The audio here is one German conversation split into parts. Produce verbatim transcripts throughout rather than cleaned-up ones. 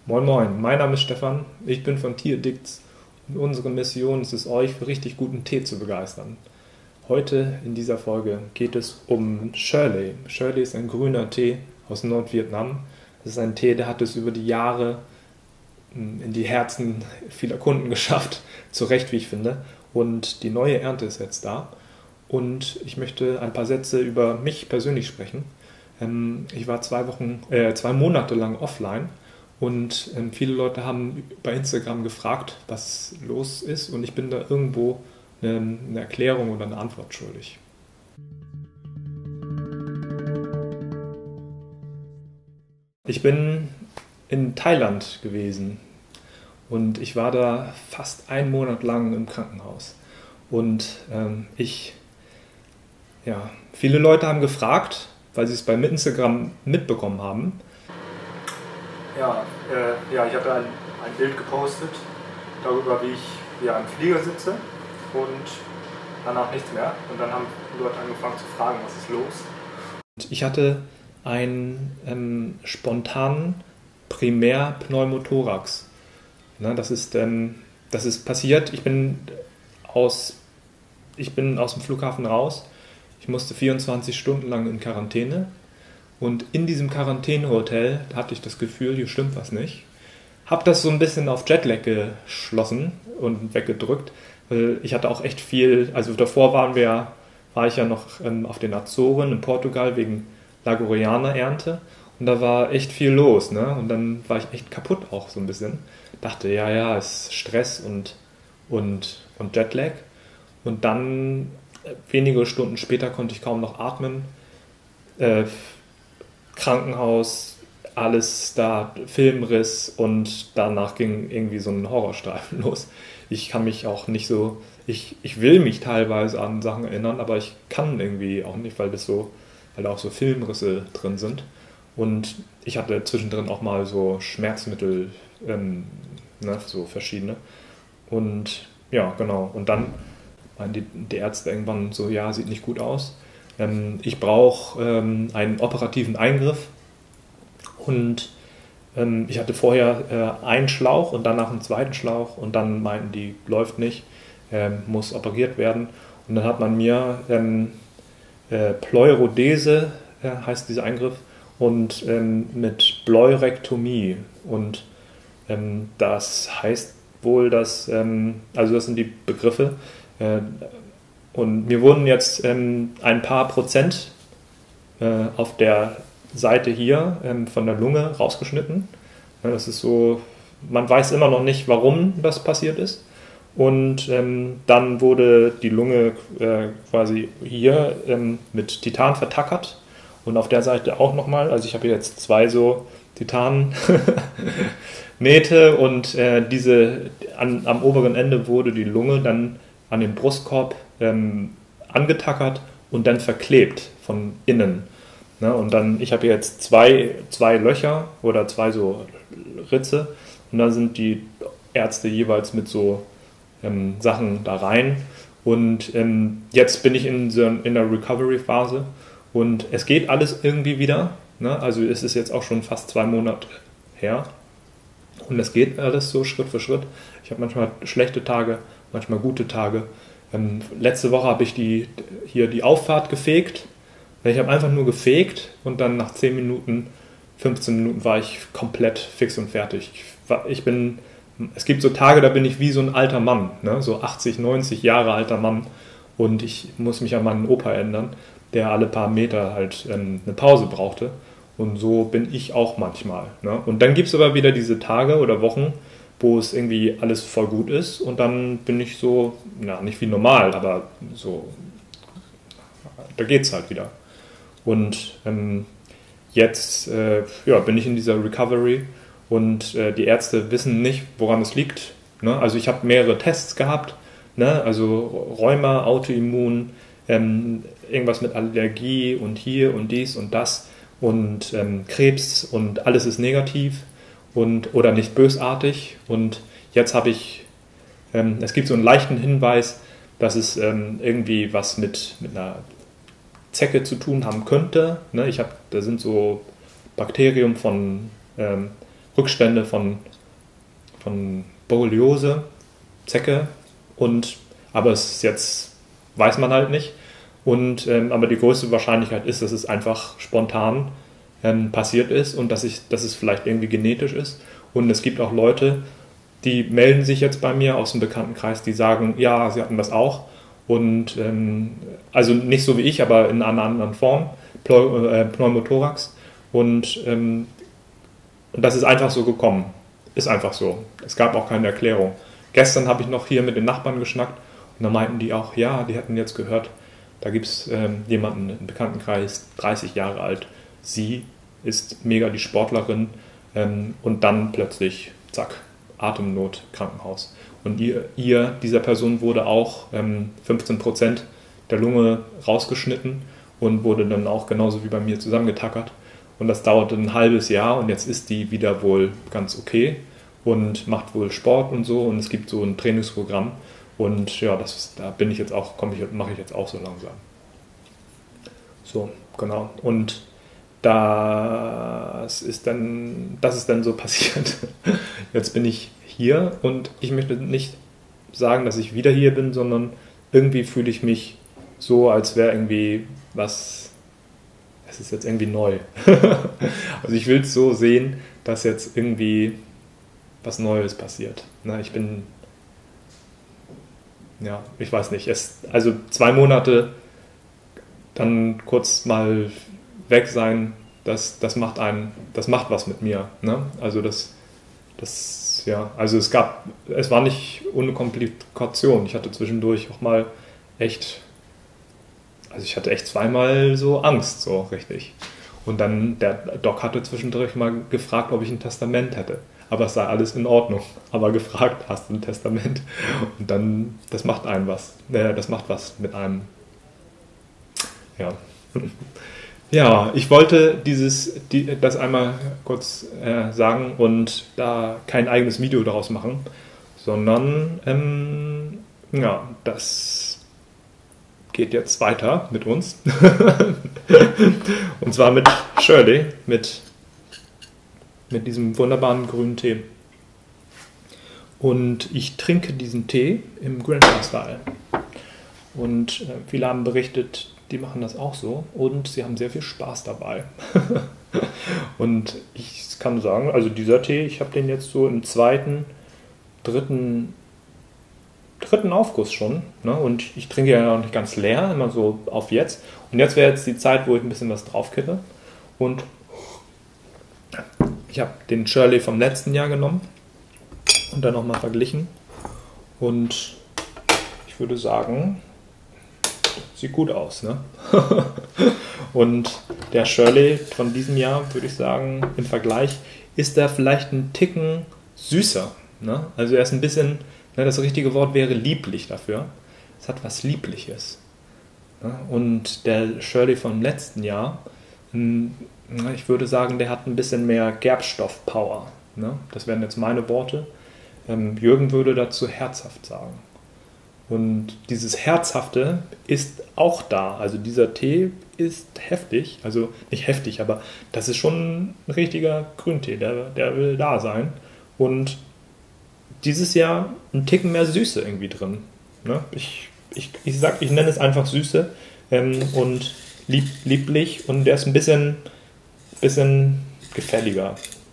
Moin Moin, mein Name ist Stefan, ich bin von Tieraddicts und unsere Mission ist es, euch für richtig guten Tee zu begeistern. Heute in dieser Folge geht es um Shirley. Shirley ist ein grüner Tee aus Nordvietnam. Das ist ein Tee, der hat es über die Jahre in die Herzen vieler Kunden geschafft, zu Recht, wie ich finde. Und die neue Ernte ist jetzt da. Und ich möchte ein paar Sätze über mich persönlich sprechen. Ich war zwei Wochen, äh, zwei Monate lang offline. Und ähm, viele Leute haben bei Instagram gefragt, was los ist, und ich bin da irgendwo eine, eine Erklärung oder eine Antwort schuldig. Ich bin in Thailand gewesen und ich war da fast einen Monat lang im Krankenhaus. Und ähm, ich, ja, viele Leute haben gefragt, weil sie es bei Instagram mitbekommen haben. Ja, äh, ja, ich hatte ein, ein Bild gepostet darüber, wie ich ja im Flieger sitze und danach nichts mehr. Und dann haben die Leute angefangen zu fragen, was ist los? Und ich hatte einen ähm, spontanen Primärpneumothorax. Na, das ist, ähm, das ist passiert. Ich bin aus, ich bin aus dem Flughafen raus. Ich musste vierundzwanzig Stunden lang in Quarantäne. Und in diesem Quarantänehotel hatte ich das Gefühl, hier stimmt was nicht. Habe das so ein bisschen auf Jetlag geschlossen und weggedrückt. Weil ich hatte auch echt viel, also davor waren wir, war ich ja noch ähm, auf den Azoren in Portugal wegen Lagorianer-Ernte. Und da war echt viel los, ne? Und dann war ich echt kaputt auch so ein bisschen. Dachte, ja, ja, es ist Stress und, und, und Jetlag. Und dann, äh, wenige Stunden später, konnte ich kaum noch atmen. Äh, Krankenhaus, alles da, Filmriss, und danach ging irgendwie so ein Horrorstreifen los. Ich kann mich auch nicht so, ich, ich will mich teilweise an Sachen erinnern, aber ich kann irgendwie auch nicht, weil das so, weil da auch so Filmrisse drin sind. Und ich hatte zwischendrin auch mal so Schmerzmittel, ähm, ne, so verschiedene. Und ja, genau. Und dann waren die, die Ärzte irgendwann so, ja, sieht nicht gut aus. Ich brauche ähm, einen operativen Eingriff, und ähm, ich hatte vorher äh, einen Schlauch und danach einen zweiten Schlauch, und dann meinten die, läuft nicht, ähm, muss operiert werden. Und dann hat man mir ähm, äh, Pleurodese, äh, heißt dieser Eingriff, und ähm, mit Bleurektomie. Und ähm, das heißt wohl, dass, ähm, also das sind die Begriffe, äh, und mir wurden jetzt ähm, ein paar Prozent äh, auf der Seite hier ähm, von der Lunge rausgeschnitten. Ja, das ist so, man weiß immer noch nicht, warum das passiert ist. Und ähm, dann wurde die Lunge äh, quasi hier ähm, mit Titan vertackert. Und auf der Seite auch nochmal. Also ich habe jetzt zwei so Titan-Nähte, und äh, diese an, am oberen Ende wurde die Lunge dann an den Brustkorb ähm, angetackert und dann verklebt von innen. Ne? Und dann, ich habe jetzt zwei, zwei Löcher oder zwei so Ritze, und dann sind die Ärzte jeweils mit so ähm, Sachen da rein. Und ähm, jetzt bin ich in, so, in der Recovery-Phase, und es geht alles irgendwie wieder. Ne? Also es ist jetzt auch schon fast zwei Monate her. Und es geht alles so Schritt für Schritt. Ich habe manchmal schlechte Tage, manchmal gute Tage. Ähm, letzte Woche habe ich die, hier die Auffahrt gefegt. Ich habe einfach nur gefegt, und dann nach zehn Minuten, fünfzehn Minuten war ich komplett fix und fertig. Ich, war, ich bin, es gibt so Tage, da bin ich wie so ein alter Mann, ne? So achtzig, neunzig Jahre alter Mann, und ich muss mich an meinen Opa erinnern, der alle paar Meter halt ähm, eine Pause brauchte. Und so bin ich auch manchmal. Ne? Und dann gibt es aber wieder diese Tage oder Wochen, wo es irgendwie alles voll gut ist, und dann bin ich so, na, nicht wie normal, aber so, da geht's halt wieder. Und ähm, jetzt äh, ja, bin ich in dieser Recovery, und äh, die Ärzte wissen nicht, woran es liegt. Ne? Also ich habe mehrere Tests gehabt, ne? Also Rheuma, Autoimmun, ähm, irgendwas mit Allergie und hier und dies und das und ähm, Krebs, und alles ist negativ. Und, oder nicht bösartig. Und jetzt habe ich, ähm, es gibt so einen leichten Hinweis, dass es ähm, irgendwie was mit, mit einer Zecke zu tun haben könnte. Ne? Ich habe, da sind so Bakterium von ähm, Rückstände von, von Borreliose, Zecke, und, aber es ist jetzt, weiß man halt nicht. Und, ähm, aber die größte Wahrscheinlichkeit ist, dass es einfach spontan ähm, passiert ist und dass, ich, dass es vielleicht irgendwie genetisch ist. Und es gibt auch Leute, die melden sich jetzt bei mir aus dem Bekanntenkreis, die sagen, ja, sie hatten das auch. Und ähm, also nicht so wie ich, aber in einer anderen Form, Pneumothorax. Und, ähm, und das ist einfach so gekommen. Ist einfach so. Es gab auch keine Erklärung. Gestern habe ich noch hier mit den Nachbarn geschnackt und da meinten die auch, ja, die hatten jetzt gehört, da gibt es ähm, jemanden im Bekanntenkreis, dreißig Jahre alt. Sie ist mega die Sportlerin ähm, und dann plötzlich, zack, Atemnot, Krankenhaus. Und ihr, ihr dieser Person wurde auch ähm, fünfzehn Prozent der Lunge rausgeschnitten und wurde dann auch genauso wie bei mir zusammengetackert. Und das dauerte ein halbes Jahr und jetzt ist die wieder wohl ganz okay und macht wohl Sport und so. Und es gibt so ein Trainingsprogramm. Und ja, das, da bin ich jetzt auch, komme ich, mache ich jetzt auch so langsam. So, genau. Und das ist dann, das ist dann so passiert. Jetzt bin ich hier und ich möchte nicht sagen, dass ich wieder hier bin, sondern irgendwie fühle ich mich so, als wäre irgendwie was, es ist jetzt irgendwie neu. Also ich will es so sehen, dass jetzt irgendwie was Neues passiert. Na, ich bin, ja, ich weiß nicht, es, also zwei Monate dann kurz mal weg sein, das, das macht einen, das macht was mit mir. Ne? Also das, das, ja, also es gab, es war nicht ohne Komplikation. Ich hatte zwischendurch auch mal echt, also ich hatte echt zweimal so Angst, so richtig. Und dann, der Doc hatte zwischendurch mal gefragt, ob ich ein Testament hätte. Aber es sei alles in Ordnung. Aber gefragt, hast du ein Testament? Und dann, das macht einen was. Äh, das macht was mit einem. Ja. Ja, ich wollte dieses, die, das einmal kurz äh, sagen und da kein eigenes Video daraus machen, sondern ähm, ja, das geht jetzt weiter mit uns. Und zwar mit Shirley, mit, mit diesem wunderbaren grünen Tee. Und ich trinke diesen Tee im Grandpa-Style. Und äh, viele haben berichtet, die machen das auch so und sie haben sehr viel Spaß dabei. Und ich kann sagen, also dieser Tee, ich habe den jetzt so im zweiten, dritten, dritten Aufguss schon. Ne? Und ich trinke ja noch nicht ganz leer, immer so auf jetzt. Und jetzt wäre jetzt die Zeit, wo ich ein bisschen was draufkippe. Und ich habe den Shirley vom letzten Jahr genommen und dann nochmal verglichen. Und ich würde sagen, sieht gut aus, ne? Und der Shirley von diesem Jahr, würde ich sagen, im Vergleich, ist er vielleicht ein Ticken süßer. Ne? Also er ist ein bisschen, ne, das richtige Wort wäre lieblich dafür. Es hat was Liebliches. Ne? Und der Shirley vom letzten Jahr, ich würde sagen, der hat ein bisschen mehr Gerbstoff-Power. Ne? Das wären jetzt meine Worte. Jürgen würde dazu herzhaft sagen. Und dieses Herzhafte ist auch da. Also dieser Tee ist heftig. Also nicht heftig, aber das ist schon ein richtiger Grüntee. Der, der will da sein. Und dieses Jahr ein Ticken mehr Süße irgendwie drin. Ne? Ich, ich, ich, sag, ich nenne es einfach Süße ähm, und lieb, lieblich. Und der ist ein bisschen, bisschen gefälliger.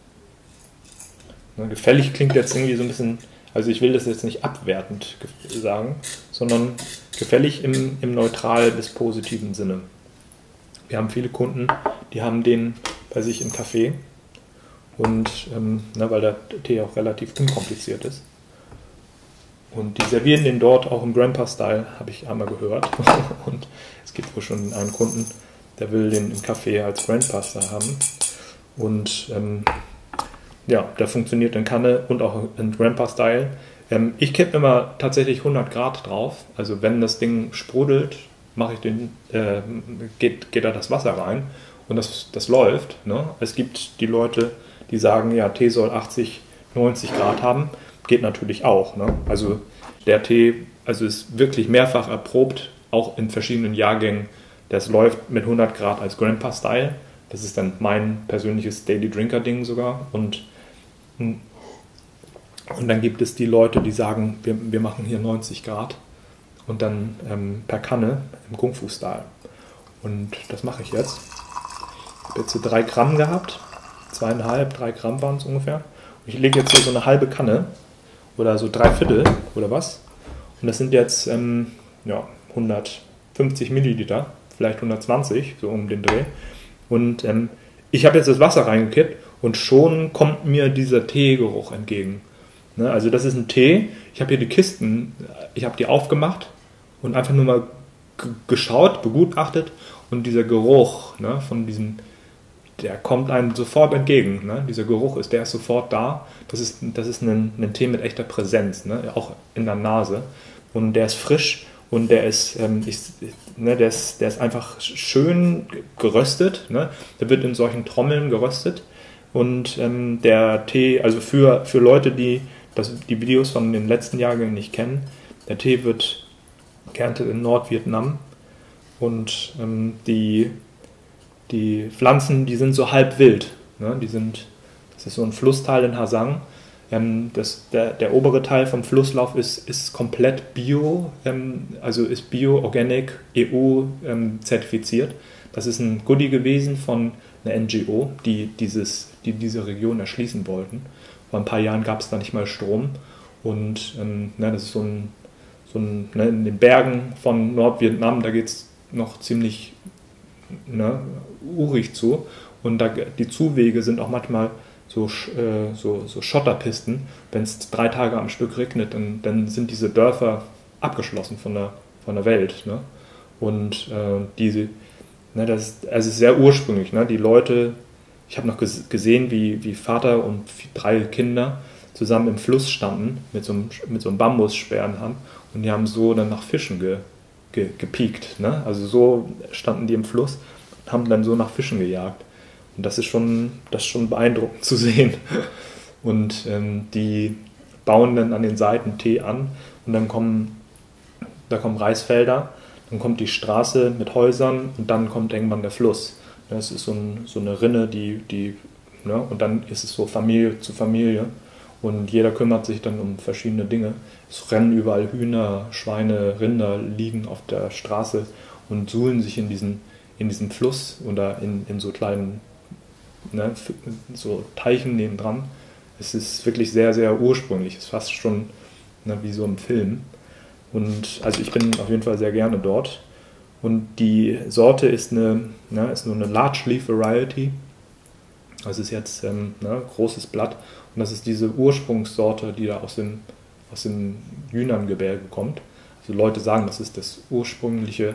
Ne? Gefällig klingt jetzt irgendwie so ein bisschen... Also ich will das jetzt nicht abwertend sagen, sondern gefällig im, im neutral bis positiven Sinne. Wir haben viele Kunden, die haben den bei sich im Café und ähm, ne, weil der Tee auch relativ unkompliziert ist. Und die servieren den dort auch im Grandpa-Style, habe ich einmal gehört. Und es gibt wohl schon einen Kunden, der will den im Café als Grandpa-Style haben. Und ähm, ja, der funktioniert in Kanne und auch in Grandpa-Style. Ähm, ich kippe immer tatsächlich hundert Grad drauf. Also wenn das Ding sprudelt, mache ich den, äh, geht, geht da das Wasser rein und das, das läuft. Ne? Es gibt die Leute, die sagen, ja, Tee soll achtzig, neunzig Grad haben. Geht natürlich auch. Ne? Also der Tee also ist wirklich mehrfach erprobt, auch in verschiedenen Jahrgängen. Das läuft mit hundert Grad als Grandpa-Style. Das ist dann mein persönliches Daily Drinker-Ding sogar. Und Und dann gibt es die Leute, die sagen, wir, wir machen hier neunzig Grad und dann ähm, per Kanne im Kung-Fu-Style. Und das mache ich jetzt. Ich habe jetzt hier drei Gramm gehabt, zweieinhalb, drei Gramm waren es ungefähr. Und ich lege jetzt hier so eine halbe Kanne oder so drei Viertel oder was. Und das sind jetzt ähm, ja, hundertfünfzig Milliliter, vielleicht hundertzwanzig, so um den Dreh. Und ähm, ich habe jetzt das Wasser reingekippt und schon kommt mir dieser Teegeruch entgegen. Ne, also das ist ein Tee. Ich habe hier die Kisten, ich habe die aufgemacht und einfach nur mal g- geschaut, begutachtet und dieser Geruch, ne, von diesem, der kommt einem sofort entgegen. Ne? Dieser Geruch ist, der ist sofort da. Das ist, das ist ein, ein Tee mit echter Präsenz, ne? Auch in der Nase. Und der ist frisch und der ist, ähm, ich, ne, der ist, der ist einfach schön geröstet. Ne? Der wird in solchen Trommeln geröstet. Und ähm, der Tee, also für, für Leute, die das, die Videos von den letzten Jahrgängen nicht kennen, der Tee wird geerntet in Nordvietnam. Und ähm, die Die Pflanzen, die sind so halb wild. Ne? Die sind, das ist so ein Flussteil in Ha Sang. Ähm, das, der, der obere Teil vom Flusslauf ist, ist komplett bio, ähm, also ist Bio, Organic, E U ähm, zertifiziert. Das ist ein Goodie gewesen von einer N G O, die, dieses, die diese Region erschließen wollten. Vor ein paar Jahren gab es da nicht mal Strom. Und ähm, ne, das ist so ein, so ein ne, in den Bergen von Nordvietnam, da geht es noch ziemlich Ne, urig zu und da, die Zuwege sind auch manchmal so, äh, so, so Schotterpisten. Wenn es drei Tage am Stück regnet, dann, dann sind diese Dörfer abgeschlossen von der, von der Welt. Ne? Und äh, diese, ne, das ist, also es ist sehr ursprünglich. Ne? Die Leute, ich habe noch ges- gesehen, wie, wie Vater und drei Kinder zusammen im Fluss standen mit so einem, mit so einem Bambusspeer in der Hand und die haben so dann nach Fischen ge Ge, gepiekt. Ne? Also so standen die im Fluss und haben dann so nach Fischen gejagt. Und das ist schon, das ist schon beeindruckend zu sehen. Und ähm, die bauen dann an den Seiten Tee an und dann kommen, da kommen Reisfelder, dann kommt die Straße mit Häusern und dann kommt irgendwann der Fluss. Das ist so, ein, so eine Rinne, die, die ne? Und dann ist es so Familie zu Familie. Und jeder kümmert sich dann um verschiedene Dinge. Es rennen überall Hühner, Schweine, Rinder, liegen auf der Straße und suhlen sich in diesen, in diesem Fluss oder in, in so kleinen ne, so Teichen nebendran. Es ist wirklich sehr, sehr ursprünglich. Es ist fast schon ne, wie so ein Film. Und also ich bin auf jeden Fall sehr gerne dort. Und die Sorte ist, eine, ne, ist nur eine Large Leaf Variety. Das ist jetzt ähm, ne, großes Blatt. Und das ist diese Ursprungssorte, die da aus dem, aus dem Yunnan-Gebirge kommt. Also Leute sagen, das ist das ursprüngliche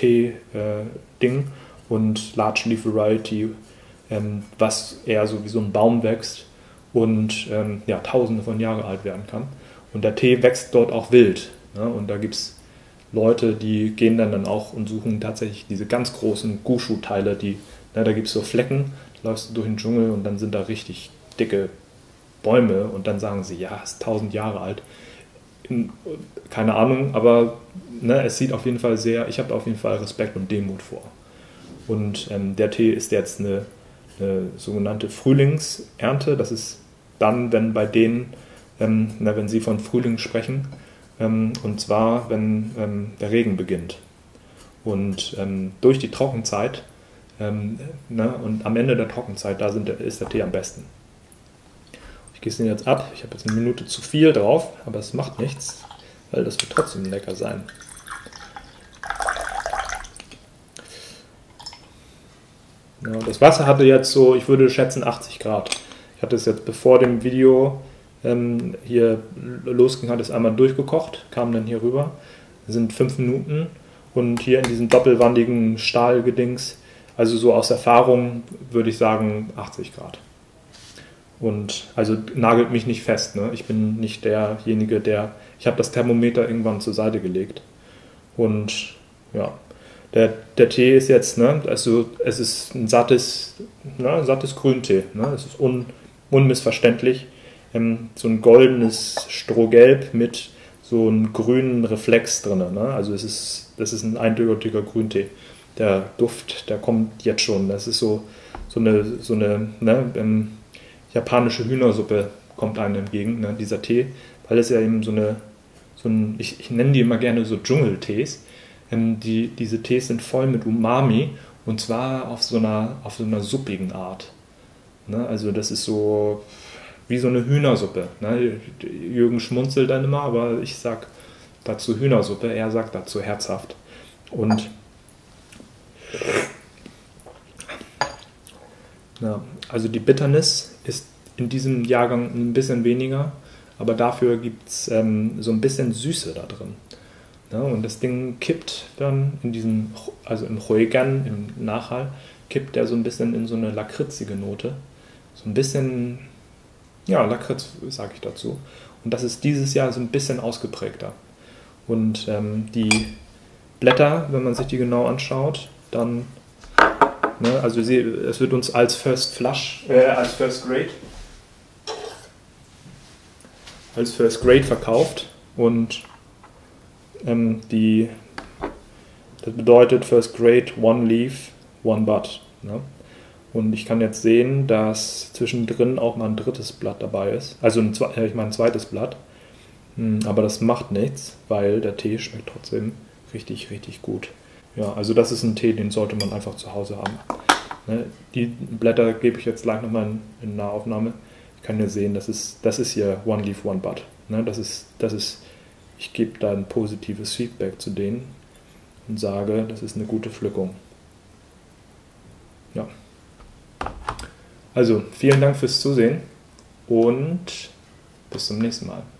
Tee-Ding äh, und Large Leaf Variety, ähm, was eher so wie so ein Baum wächst und ähm, ja, tausende von Jahren alt werden kann. Und der Tee wächst dort auch wild. Ne? Und da gibt es Leute, die gehen dann, dann auch und suchen tatsächlich diese ganz großen Gushu-Teile, die, ne, da gibt es so Flecken, da läufst du durch den Dschungel und dann sind da richtig dicke Bäume und dann sagen sie, ja, es ist tausend Jahre alt. In, keine Ahnung, aber ne, es sieht auf jeden Fall sehr, ich habe auf jeden Fall Respekt und Demut vor. Und ähm, der Tee ist jetzt eine, eine sogenannte Frühlingsernte. Das ist dann, wenn bei denen, ähm, na, wenn sie von Frühling sprechen, ähm, und zwar, wenn ähm, der Regen beginnt. Und ähm, durch die Trockenzeit, ähm, ne, und am Ende der Trockenzeit, da sind, ist der Tee am besten. Ich gieße ihn jetzt ab. Ich habe jetzt eine Minute zu viel drauf, aber es macht nichts, weil das wird trotzdem lecker sein. Ja, das Wasser hatte jetzt so, ich würde schätzen, achtzig Grad. Ich hatte es jetzt bevor dem Video ähm, hier losging, hat es einmal durchgekocht, kam dann hier rüber. Das sind fünf Minuten und hier in diesem doppelwandigen Stahlgedings, also so aus Erfahrung würde ich sagen achtzig Grad. Und also nagelt mich nicht fest. Ne? Ich bin nicht derjenige, der... Ich habe das Thermometer irgendwann zur Seite gelegt. Und ja, der, der Tee ist jetzt, ne, also es ist ein sattes, ne, ein sattes Grüntee. Ne? Es ist un, unmissverständlich. Ähm, so ein goldenes Strohgelb mit so einem grünen Reflex drin. Ne? Also es ist, das ist ein eindeutiger Grüntee. Der Duft, der kommt jetzt schon. Das ist so, so eine, so eine ne, ähm, japanische Hühnersuppe kommt einem entgegen, ne, dieser Tee, weil es ja eben so eine, so ein, ich, ich nenne die immer gerne so Dschungeltees. Ähm, die, diese Tees sind voll mit Umami und zwar auf so einer, auf so einer suppigen Art. Ne, also das ist so wie so eine Hühnersuppe. Ne? Jürgen schmunzelt dann immer, aber ich sag dazu Hühnersuppe, er sagt dazu herzhaft. Und ja, also die Bitternis ist in diesem Jahrgang ein bisschen weniger, aber dafür gibt es ähm, so ein bisschen Süße da drin. Ja, und das Ding kippt dann in diesem, also im Ruegan, im Nachhall, kippt der so ein bisschen in so eine lakritzige Note. So ein bisschen, ja, Lakritz sage ich dazu. Und das ist dieses Jahr so ein bisschen ausgeprägter. Und ähm, die Blätter, wenn man sich die genau anschaut, dann, ne, also sie, es wird uns als First Flush, äh, als First Grade, als First Grade verkauft und ähm, die, das bedeutet First Grade, One Leaf, One Bud. Ne? Und ich kann jetzt sehen, dass zwischendrin auch mal ein drittes Blatt dabei ist, also ein, ich meine ein zweites Blatt, aber das macht nichts, weil der Tee schmeckt trotzdem richtig, richtig gut. Ja, also das ist ein Tee, den sollte man einfach zu Hause haben. Ne? Die Blätter gebe ich jetzt gleich nochmal in, in Nahaufnahme. Ich kann ja sehen, das ist, das ist hier One Leaf, One Bud. Ne? Das ist, das ist, ich gebe da ein positives Feedback zu denen und sage, das ist eine gute Pflückung. Ja. Also, vielen Dank fürs Zusehen und bis zum nächsten Mal.